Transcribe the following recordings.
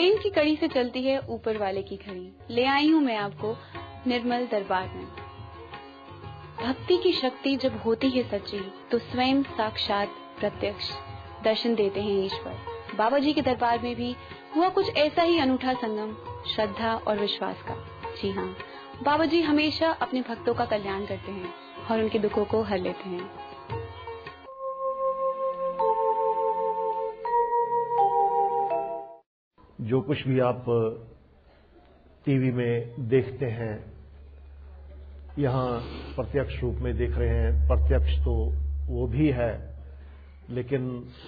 प्रेम की कड़ी से चलती है ऊपर वाले की घड़ी। ले आई हूँ मैं आपको निर्मल दरबार में। भक्ति की शक्ति जब होती है सच्ची तो स्वयं साक्षात प्रत्यक्ष दर्शन देते हैं ईश्वर। बाबा जी के दरबार में भी हुआ कुछ ऐसा ही अनूठा संगम श्रद्धा और विश्वास का। जी हाँ, बाबा जी हमेशा अपने भक्तों का कल्याण करते हैं और उनके दुखों को हर लेते हैं। जो कुछ भी आप टीवी में देखते हैं, यहाँ प्रत्यक्ष रूप में देख रहे हैं। प्रत्यक्ष तो वो भी है, लेकिन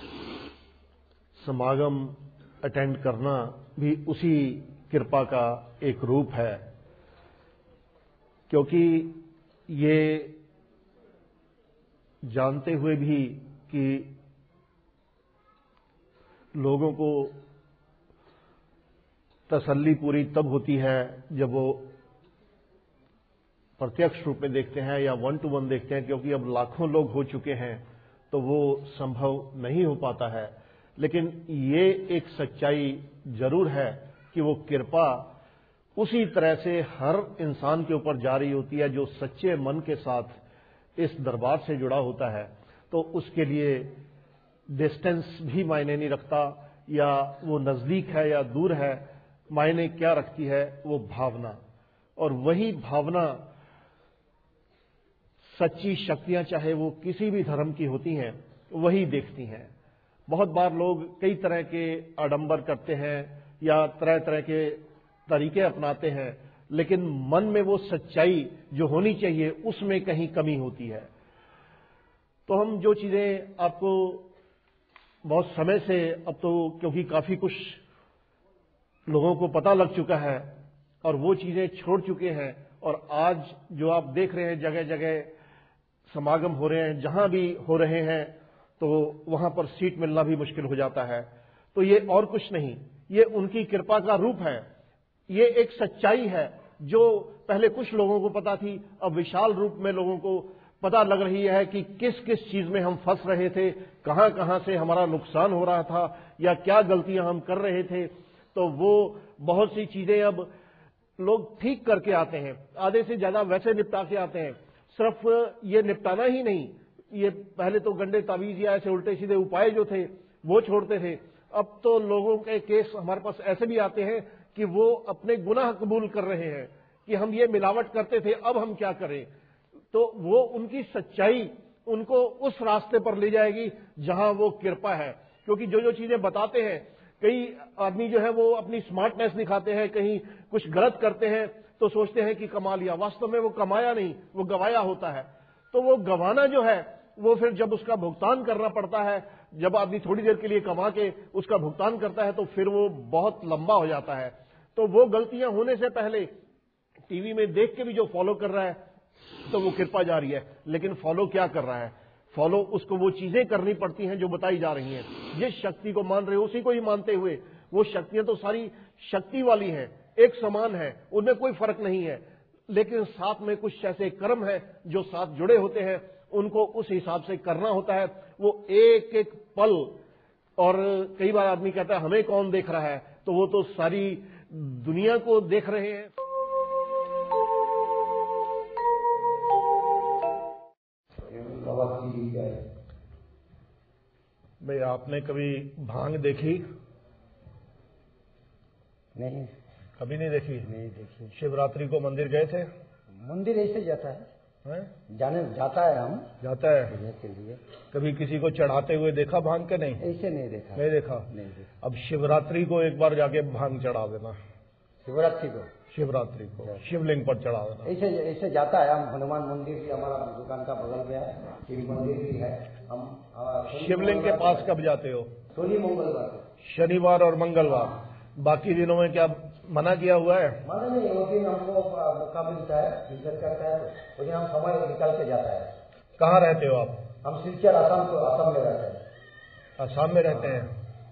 समागम अटेंड करना भी उसी कृपा का एक रूप है, क्योंकि ये जानते हुए भी कि लोगों को तसल्ली पूरी तब होती है जब वो प्रत्यक्ष रूप में देखते हैं या 1-to-1 देखते हैं, क्योंकि अब लाखों लोग हो चुके हैं तो वो संभव नहीं हो पाता है। लेकिन ये एक सच्चाई जरूर है कि वो कृपा उसी तरह से हर इंसान के ऊपर जारी होती है जो सच्चे मन के साथ इस दरबार से जुड़ा होता है। तो उसके लिए डिस्टेंस भी मायने नहीं रखता, या वो नजदीक है या दूर है। मायने क्या रखती है? वो भावना। और वही भावना सच्ची शक्तियां, चाहे वो किसी भी धर्म की होती हैं, वही देखती हैं। बहुत बार लोग कई तरह के आडंबर करते हैं या तरह तरह के तरीके अपनाते हैं, लेकिन मन में वो सच्चाई जो होनी चाहिए उसमें कहीं कमी होती है। तो हम जो चीजें आपको बहुत समय से, अब तो क्योंकि काफी कुछ लोगों को पता लग चुका है और वो चीजें छोड़ चुके हैं, और आज जो आप देख रहे हैं जगह जगह समागम हो रहे हैं, जहां भी हो रहे हैं तो वहां पर सीट मिलना भी मुश्किल हो जाता है। तो ये और कुछ नहीं, ये उनकी कृपा का रूप है। ये एक सच्चाई है जो पहले कुछ लोगों को पता थी, अब विशाल रूप में लोगों को पता लग रही है कि किस किस चीज में हम फंस रहे थे, कहां कहां से हमारा नुकसान हो रहा था, या क्या गलतियां हम कर रहे थे। तो वो बहुत सी चीजें अब लोग ठीक करके आते हैं, आधे से ज्यादा वैसे निपटा के आते हैं। सिर्फ ये निपटाना ही नहीं, ये पहले तो गंडे तावीज या ऐसे उल्टे सीधे उपाय जो थे वो छोड़ते थे। अब तो लोगों के केस हमारे पास ऐसे भी आते हैं कि वो अपने गुनाह कबूल कर रहे हैं कि हम ये मिलावट करते थे, अब हम क्या करें। तो वो उनकी सच्चाई उनको उस रास्ते पर ले जाएगी जहां वो कृपा है। क्योंकि जो जो चीजें बताते हैं, कई आदमी जो है वो अपनी स्मार्टनेस दिखाते हैं, कहीं कुछ गलत करते हैं तो सोचते हैं कि कमा लिया, वास्तव में वो कमाया नहीं, वो गवाया होता है। तो वो गवाना जो है वो फिर जब उसका भुगतान करना पड़ता है, जब आदमी थोड़ी देर के लिए कमा के उसका भुगतान करता है तो फिर वो बहुत लंबा हो जाता है। तो वो गलतियां होने से पहले टीवी में देख के भी जो फॉलो कर रहा है तो वो कृपा जारी है, लेकिन फॉलो क्या कर रहा है? फॉलो उसको वो चीजें करनी पड़ती हैं जो बताई जा रही हैं। जिस शक्ति को मान रहे हो उसी को ही मानते हुए, वो शक्तियां तो सारी शक्ति वाली हैं, एक समान है, उनमें कोई फर्क नहीं है। लेकिन साथ में कुछ ऐसे कर्म है जो साथ जुड़े होते हैं, उनको उस हिसाब से करना होता है। वो एक एक पल, और कई बार आदमी कहता है हमें कौन देख रहा है, तो वो तो सारी दुनिया को देख रहे हैं। भाई आपने कभी भांग देखी? नहीं, कभी नहीं देखी? नहीं देखी। शिवरात्रि को मंदिर गए थे? मंदिर ऐसे जाता है, जाता है, हम जाता है के लिए। कभी किसी को चढ़ाते हुए देखा भांग के? नहीं, ऐसे नहीं देखा। नहीं देखा। नहीं देखा। अब शिवरात्रि को एक बार जाके भांग चढ़ा देना। शिवरात्रि को शिवलिंग पर चढ़ा देना। ऐसे ऐसे जाता है। हम हनुमान मंदिर भी हमारा दुकान का बगल में है, शिव मंदिर भी है। हम शिवलिंग के पास कब जाते हो? मंगलवार, शनिवार और मंगलवार। बाकी दिनों में क्या मना किया हुआ है? मना नहीं, वो दिन हमको मौका मिलता है, इज्जत करता है तो वो दिन हम समय निकाल के जाता है। कहाँ रहते हो आप? हम सिलचर आसाम में रहते हैं। आसाम में रहते हैं।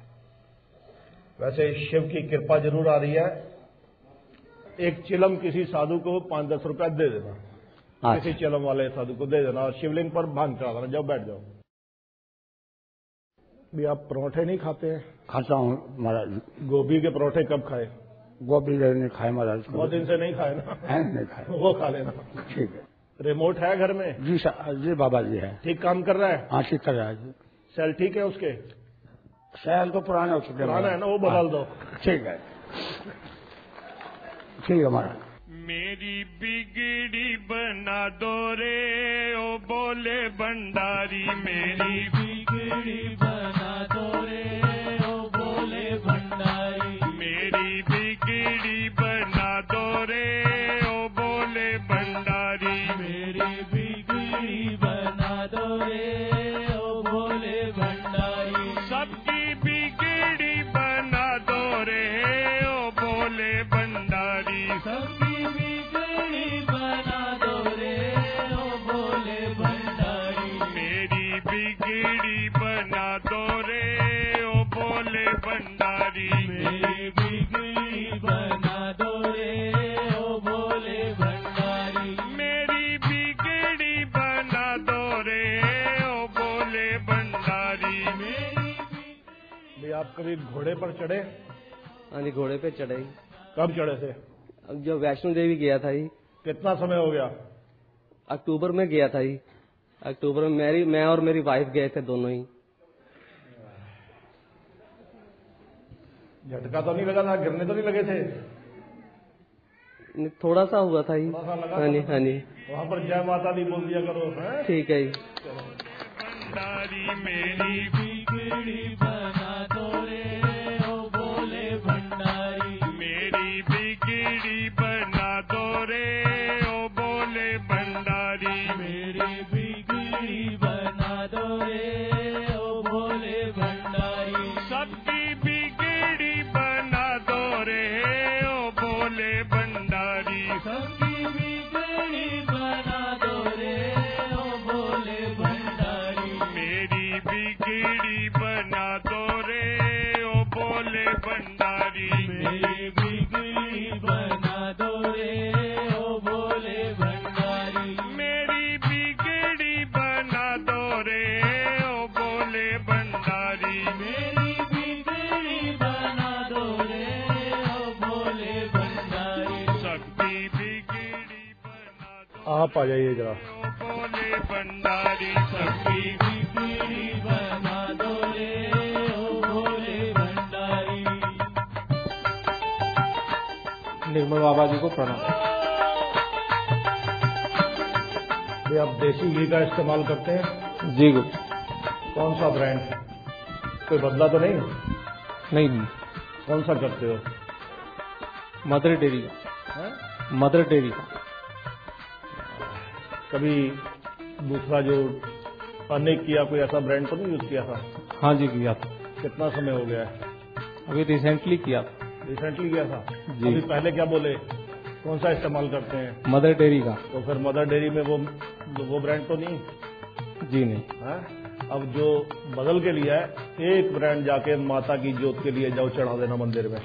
वैसे शिव की कृपा जरूर आ रही है। एक चिलम किसी साधु को 5-10 रुपया दे देना, किसी चिलम वाले साधु को दे देना, और शिवलिंग पर भांग चढ़ा देना, जाओ बैठ जाओ। भी आप परोठे नहीं खाते हैं? खाता हूँ महाराज। गोभी के परोठे कब खाए? गोभी नहीं खाए महाराज। बहुत दिन से नहीं खाए ना? नहीं खाए। वो खा लेना। ठीक है। रिमोट है घर में? जी जी बाबा जी है। ठीक काम कर रहा है? हाँ ठीक कर रहा है जी। सेल ठीक है उसके? सेल तो पुराने हो चुके। पुराना है ना, वो बदल दो। ठीक है ठीक है महाराज। मेरी बिगड़ी बना दो रे ओ बोले भंडारी, मेरी बिगड़ी बना दो रे ओ बोले भंडारी, मेरी बिगड़ी बना दो रे ओ बोले भंडारी, मेरी बिगड़ी बना दो रे ओ बोले भंडारी, सबकी बिगड़ी बना दो रे ओ बोले भंडारी, सबकी बिगड़ी बना दो रे ओ बोले भंडारी, मेरी बिगड़ी बना दो रे ओ बोले भंडारी, मेरी बिगड़ी बना दो रे ओ बोले भंडारी, मेरी। भी आप कभी घोड़े पर चढ़े? हाँ जी घोड़े पे चढ़े। कब चढ़े थे? अब जो वैष्णो देवी गया था ही। कितना समय हो गया? अक्टूबर में गया था ही। अक्टूबर में मैं और मेरी वाइफ गए थे दोनों ही। झटका तो नहीं लगा था? गिरने तो नहीं लगे थे? थोड़ा सा हुआ था ही। हाँ जी हाँ जी। वहाँ पर जय माता दी बोल दिया करो। ठीक है जी। भंडारी मेरी बिगड़ी बना दो रे ओ बोले भंडारी, मेरी बिगड़ी बना दो रे ओ बोले भंडारी, मेरी बिगड़ी बना दो रे ओ बोले भंडारी, सबकी बिगड़ी बना दो रे ओ बोले भंडारी, सबकी बिगड़ी बना दो रे ओ बोले भंडारी, मेरी बिगड़ी बना दो रे ओ बोले भंडारी, मेरी बिगड़ी बना दो रे ओ बोले भंडारी, मेरी बिगड़ी बना दो रे ओ बोले भंडारी, मेरी बिगड़ी बना दो रे ओ बोले भंडारी, सबकी बिगड़ी बना दो। आप आ जाइए जरा। ओ बोले भंडारी, सबकी बिगड़ी बना दो रे ओ बोले भंडारी। निर्मल बाबा जी को प्रणाम। भी आप देसी घी का इस्तेमाल करते हैं? जी गुरु। कौन सा ब्रांड? कोई बदला तो नहीं? नहीं कौन सा करते हो? मदर डेयरी का। मदर डेयरी का। कभी दूसरा जो अनेक किया कोई ऐसा ब्रांड तो नहीं यूज किया था? हाँ जी किया था। कितना समय हो गया है? अभी रिसेंटली किया था। रिसेंटली किया था? जी। अभी पहले क्या बोले? कौन सा इस्तेमाल करते हैं? मदर डेयरी का। तो फिर मदर डेयरी में वो ब्रांड तो नहीं? जी नहीं। है? अब जो बदल के लिया है, एक ब्रांड जाके माता की जोत के लिए जाओ, चढ़ा देना मंदिर में।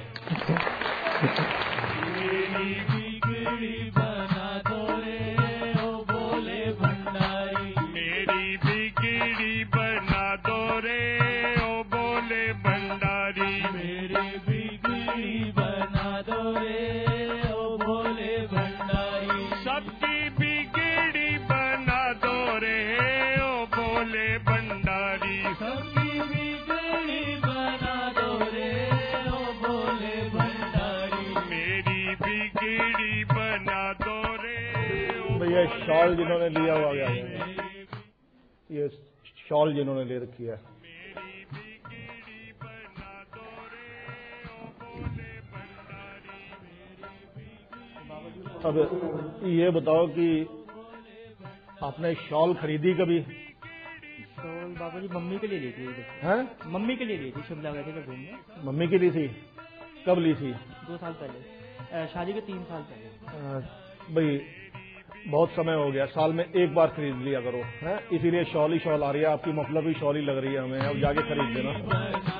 मेरी बिगड़ी बना दो रे ओ बोले भंडारी, मेरी बिगड़ी बना दो रे ओ बोले भंडारी, मेरी बिगड़ी बना दो रे ओ बोले भंडारी, सबकी बिगड़ी बना दो रे ओ बोले भंडारी, सबकी बिगड़ी बना दो रे ओ बोले भंडारी, मेरी बिगड़ी बना दो रे ओ भैया शॉल जिन्होंने लिया हुआ गया है, ये शॉल जिन्होंने ले रखी है, मेरी बिगड़ी बना दो रे ओ बोले भंडारी, अब ये बताओ कि आपने शॉल खरीदी कभी? शॉल बाबा जी मम्मी के लिए ली थी। हैं? मम्मी के लिए ली थी, शिमला गए थे जब घूमने। मम्मी की ली थी? कब ली थी? 2 साल पहले, शादी के 3 साल पहले। भाई बहुत समय हो गया, साल में एक बार खरीद लिया करो, है? इसीलिए शॉल ही शॉल आ रही है, आपकी मफलर भी शॉल ही लग रही है हमें, अब जाके खरीद लेना।